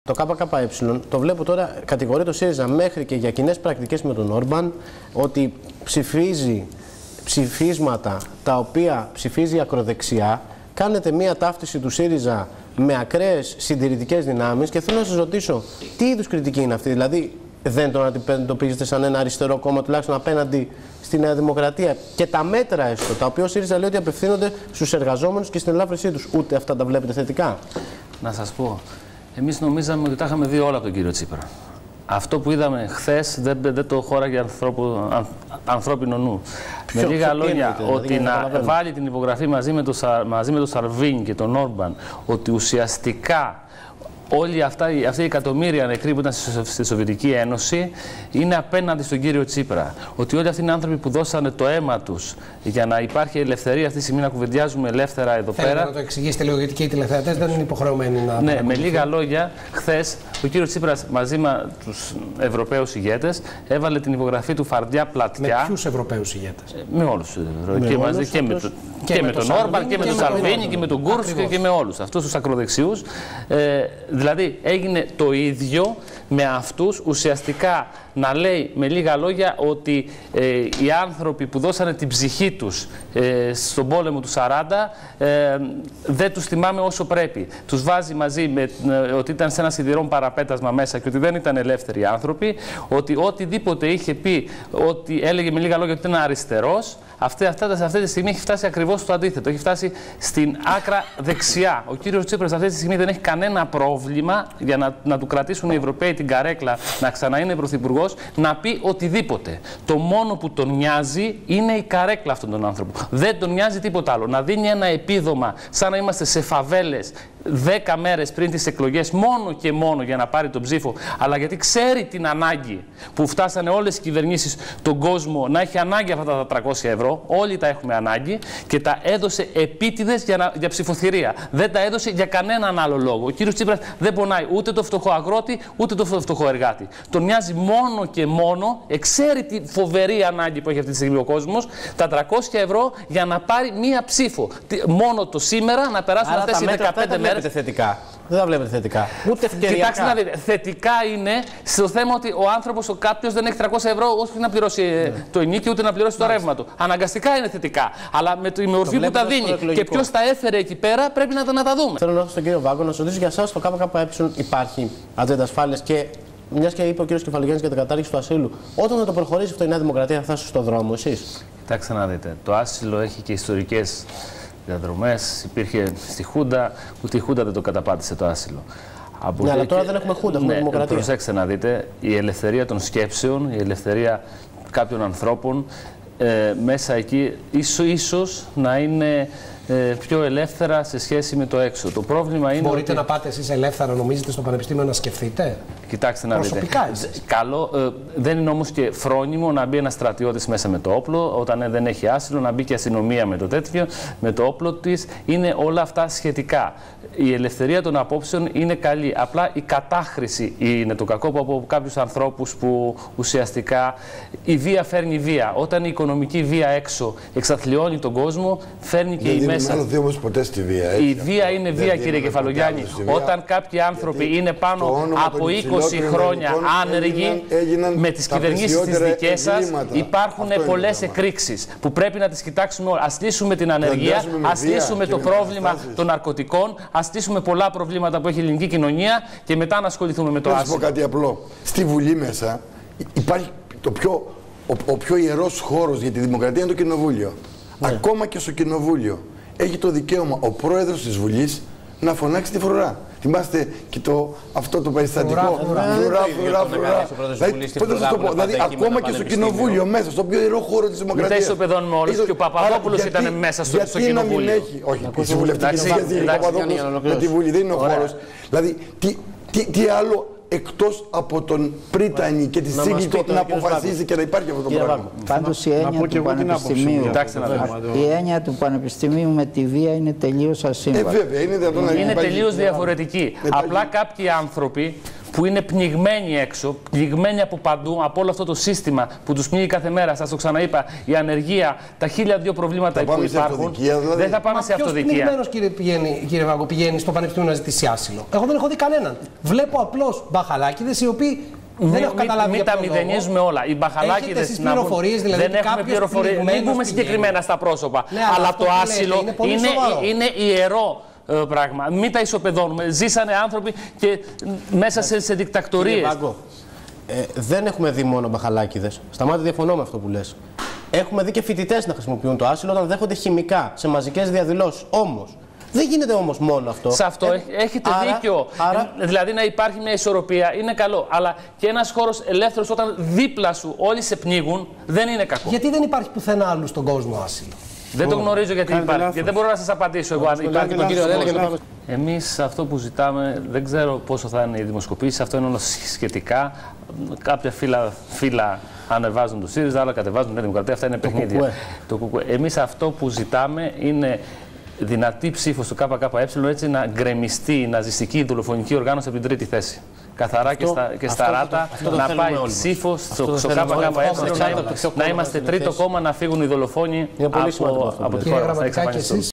το ΚΚΕ, το βλέπω τώρα, κατηγορεί το ΣΥΡΙΖΑ μέχρι και για κοινές πρακτικές με τον Όρμπαν, ότι ψηφίζει ψηφίσματα τα οποία ψηφίζει ακροδεξιά. Κάνετε μία ταύτιση του ΣΥΡΙΖΑ με ακραίες συντηρητικές δυνάμεις και θέλω να σας ρωτήσω, τι είδους κριτική είναι αυτή? Δηλαδή, δεν τον αντιμετωπίζετε σαν ένα αριστερό κόμμα, τουλάχιστον απέναντι στη Νέα Δημοκρατία? Και τα μέτρα έστω, τα οποία ο ΣΥΡΙΖΑ λέει ότι απευθύνονται στους εργαζόμενους και στην ελάφρυνσή τους, ούτε αυτά τα βλέπετε θετικά? Να σας πω, εμείς νομίζαμε ότι τα είχαμε δει όλα από τον κύριο Τσίπρα. Αυτό που είδαμε χθες δεν το χώραγε ανθρώπινο νου. Με λίγα λόγια, ότι να βάλει την υπογραφή μαζί με τον Σαλβίνι και τον Όρμπαν, ότι ουσιαστικά όλοι αυτοί οι εκατομμύρια νεκροί που ήταν στη Σοβιετική Ένωση είναι απέναντι στον κύριο Τσίπρα. Ότι όλοι αυτοί είναι άνθρωποι που δώσανε το αίμα τους για να υπάρχει ελευθερία αυτή τη στιγμή, να κουβεντιάζουμε ελεύθερα εδώ πέρα. Θέλετε να το εξηγήσετε λίγο, γιατί και οι τηλεθεατές δεν είναι υποχρεωμένοι να. Ναι, με λίγα λόγια, χθες ο κύριος Τσίπρας μαζί με τους Ευρωπαίους ηγέτες έβαλε την υπογραφή του φαρδιά πλατιά. Με ποιους Ευρωπαίους ηγέτες? Με όλους. Και με τον Όρμπαν και με τον Σαλβίνι και με τον Κούρσκι και με όλους αυτούς τους ακροδεξιούς. Δηλαδή έγινε το ίδιο με αυτούς, ουσιαστικά να λέει με λίγα λόγια ότι οι άνθρωποι που δώσανε την ψυχή τους στον πόλεμο του 40 δεν τους τιμάμε όσο πρέπει. Τους βάζει μαζί με ότι ήταν σε ένα σιδηρό παραπέτασμα μέσα και ότι δεν ήταν ελεύθεροι άνθρωποι, ότι οτιδήποτε είχε πει, ότι έλεγε με λίγα λόγια ότι ήταν αριστερός, αυτή τη στιγμή έχει φτάσει ακριβώς στο αντίθετο. Έχει φτάσει στην άκρα δεξιά. Ο κύριος Τσίπρας αυτή τη στιγμή δεν έχει κανένα πρόβλημα για να του κρατήσουν οι Ευρωπαίοι την καρέκλα, να ξαναείνε πρωθυπουργός, να πει οτιδήποτε. Το μόνο που τον νοιάζει είναι η καρέκλα αυτόν τον άνθρωπο. Δεν τον νοιάζει τίποτα άλλο. Να δίνει ένα επίδομα σαν να είμαστε σε φαβέλες 10 μέρες πριν τις εκλογές, μόνο και μόνο για να πάρει τον ψήφο, αλλά γιατί ξέρει την ανάγκη που φτάσανε όλες οι κυβερνήσεις τον κόσμο να έχει ανάγκη αυτά τα 300 ευρώ, όλοι τα έχουμε ανάγκη, και τα έδωσε επίτηδες για ψηφοθυρία. Δεν τα έδωσε για κανέναν άλλο λόγο. Ο κύριος Τσίπρας δεν πονάει ούτε το φτωχό αγρότη, ούτε το φτωχό εργάτη. Τον νοιάζει μόνο και μόνο, ξέρει τη φοβερή ανάγκη που έχει αυτή τη στιγμή ο κόσμος, τα 300 ευρώ για να πάρει μία ψήφο. Μόνο το σήμερα να περάσουν αυτές οι 15 μέρες. Θετικά. Δεν τα βλέπετε θετικά. Ούτε ευκαιριακά. Κοιτάξτε να δείτε. Θετικά είναι στο θέμα ότι ο άνθρωπος, κάποιος δεν έχει 300 ευρώ όχι να πληρώσει το ενίκιο ούτε να πληρώσει το ρεύμα του. Αναγκαστικά είναι θετικά. Αλλά με τη μορφή που τα δίνει και ποιος τα έφερε εκεί πέρα πρέπει να τα δούμε. Θέλω να έρθω στον κύριο Βάγκο να σα ρωτήσω για εσά το ΚΚΕ υπάρχει ατζέντα ασφάλειας και μια και είπε ο κύριος Κεφαλογιάννης για την κατάργηση του ασύλου, όταν θα το προχωρήσει αυτό η Νέα Δημοκρατία θα φτάσει στον δρόμο, εσείς? Κοιτάξτε να δείτε. Το άσυλο έχει και ιστορικές διαδρομές, υπήρχε στη Χούντα, ούτε η Χούντα δεν το καταπάτησε το άσυλο. Ναι, αλλά τώρα δεν έχουμε Χούντα, έχουμε δημοκρατία. Προσέξτε να δείτε, η ελευθερία των σκέψεων, η ελευθερία κάποιων ανθρώπων, μέσα εκεί ίσως να είναι πιο ελεύθερα σε σχέση με το έξω. Το πρόβλημα είναι. Μπορείτε να πάτε εσείς ελεύθερα, νομίζετε, στο πανεπιστήμιο να σκεφτείτε? Κοιτάξτε να δείτε. Καλό, δεν είναι όμως και φρόνιμο να μπει ένας στρατιώτης μέσα με το όπλο, όταν δεν έχει άσυλο, να μπει και αστυνομία με το τέτοιο, με το όπλο της. Είναι όλα αυτά σχετικά. Η ελευθερία των απόψεων είναι καλή. Απλά η κατάχρηση είναι το κακό από κάποιους ανθρώπους που ουσιαστικά η βία φέρνει βία. Όταν η οικονομική βία έξω εξαθλιώνει τον κόσμο, φέρνει και η μέσα. Δεν όμως ποτέ στη βία. Η βία είναι βία, κύριε Κεφαλογιάννη. Όταν κάποιοι άνθρωποι είναι πάνω από 20 χρόνια άνεργοι, με τις κυβερνήσεις τις δικές σας, υπάρχουν πολλές εκρήξεις που πρέπει να τις κοιτάξουμε όλα. Ας λύσουμε την ανεργία, ας λύσουμε το πρόβλημα των ναρκωτικών, ας λύσουμε πολλά προβλήματα που έχει η ελληνική κοινωνία και μετά να ασχοληθούμε με το άσυλο. Να σου πω κάτι απλό. Στη Βουλή μέσα υπάρχει ο πιο ιερός χώρος για τη δημοκρατία είναι το Κοινοβούλιο. Ακόμα και στο Κοινοβούλιο έχει το δικαίωμα ο πρόεδρος της Βουλής να φωνάξει τη φρουρά. Θυμάστε και αυτό το περιστατικό. Δηλαδή, ακόμα και στο Κοινοβούλιο μέσα, στο πιο ιερό χώρο της δημοκρατίας. Μην τα ισοπεδώνουμε όλους. Και ο Παπαδόπουλος ήταν μέσα στο Κοινοβούλιο. Όχι, η συμβουλευτική με τη Βουλή δεν είναι ο χώρος. Δηλαδή, τι άλλο εκτός από τον πρίτανη και τη σύγκληση να αποφασίζει και να υπάρχει αυτό το πράγμα. Πάντως η έννοια του πανεπιστημίου με τη βία είναι τελείως ασύμβατη. Είναι τελείως διαφορετική. Απλά κάποιοι άνθρωποι που είναι πνιγμένοι έξω, πνιγμένοι από παντού, από όλο αυτό το σύστημα που τους πνίγει κάθε μέρα. Σας το ξαναείπα, η ανεργία, τα 1002 προβλήματα που υπάρχουν. Δηλαδή. Δεν θα πάμε σε αυτοδικία. Ποιος πνιγμένος, κύριε Βάγκο, πηγαίνει στο πανεπιστήμιο να ζητήσει άσυλο? Εγώ δεν έχω δει κανέναν. Βλέπω απλώς μπαχαλάκηδες οι οποίοι. Δεν έχω καταλάβει. Μην τα μηδενίζουμε όλα. Οι μπαχαλάκηδες δηλαδή, δεν έχουμε πληροφορίες. Μην πούμε συγκεκριμένα στα πρόσωπα. Ναι, αλλά το άσυλο είναι ιερό πράγμα. Μην τα ισοπεδώνουμε. Ζήσανε άνθρωποι και μέσα σε δικτακτορίες. Βάγκο, δεν έχουμε δει μόνο μπαχαλάκηδες. Σταμάτη, διαφωνώ με αυτό που λες. Έχουμε δει και φοιτητές να χρησιμοποιούν το άσυλο όταν δέχονται χημικά σε μαζικές διαδηλώσεις. Όμως, δεν γίνεται όμως μόνο αυτό. Σε αυτό έχετε δίκιο. Δηλαδή να υπάρχει μια ισορροπία είναι καλό. Αλλά και ένας χώρος ελεύθερος όταν δίπλα σου όλοι σε πνίγουν δεν είναι κακό. Γιατί δεν υπάρχει πουθενά άλλου στον κόσμο άσυλο? Δεν το γνωρίζω γιατί υπάρχει. Και δεν μπορώ να σας απαντήσω εγώ αν υπάρχει τον κύριο Ρέλα. Εμείς αυτό που ζητάμε, δεν ξέρω πόσο θα είναι οι δημοσκοπήσεις, αυτό είναι όλο σχετικά. Κάποια φύλλα ανεβάζουν το ΣΥΡΙΖΑ, άλλα κατεβάζουν την Δημοκρατία. Αυτά είναι παιχνίδια. Εμείς αυτό που ζητάμε είναι δυνατή ψήφος του ΚΚΕ, έτσι να γκρεμιστεί η ναζιστική δολοφονική οργάνωση από την τρίτη θέση. Καθαρά και στα ράτα να πάει ψήφος στο ΚΚΕ, να είμαστε τρίτο κόμμα, να φύγουν οι δολοφόνοι από τη χώρα μας.